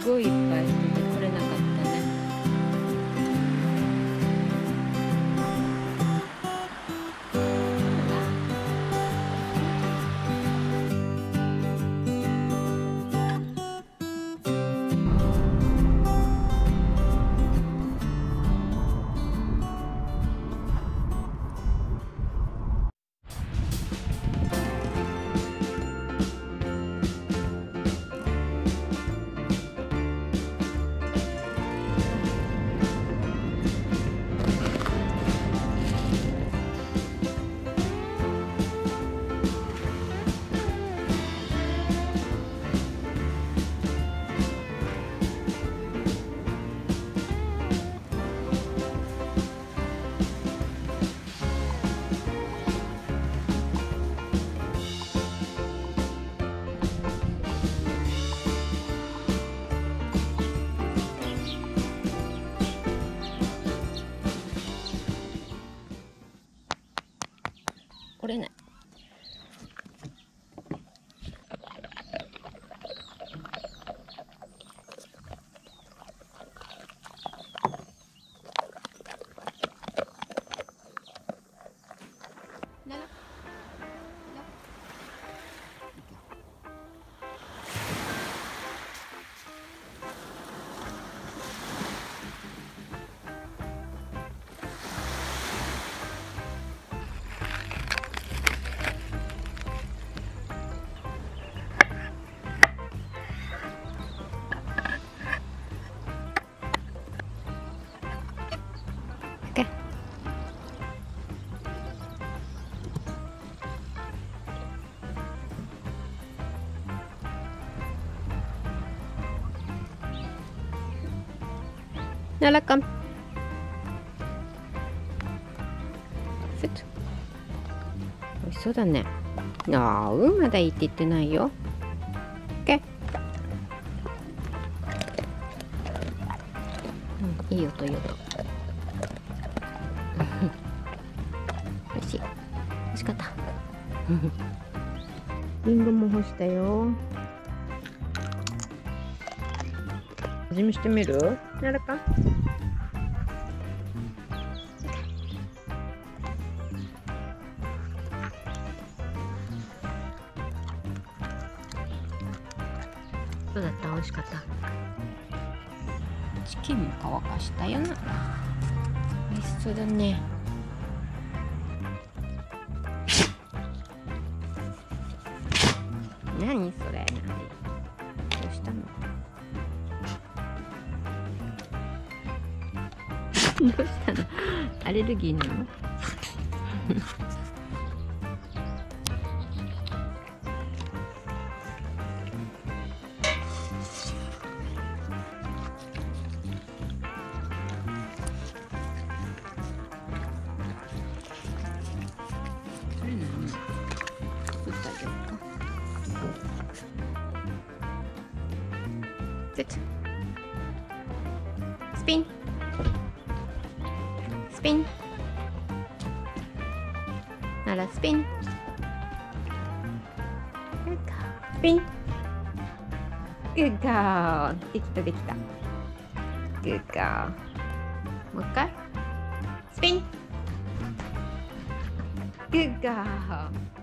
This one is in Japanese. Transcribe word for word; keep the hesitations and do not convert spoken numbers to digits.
ごいいっぱいいてね、来れなかったね。来れない。Nala, come. Sit. 美味しそうだね。ああ、うん、まだいいって言ってないよ。OK。うん、いい音、いい音。おいしい。美味しかった。リンゴも干したよ。味見してみる？やるか？どうだった？美味しかった？チキンも乾かしたよな。美味しそうだね。何それ？どうしたの？どうしたの？アレルギーなの？それなの？作ってあげようか。Sit. スピン。スピン。ならスピン。スピン。Good girl。できたできた。Good girl。もう一回。スピン。Good girl。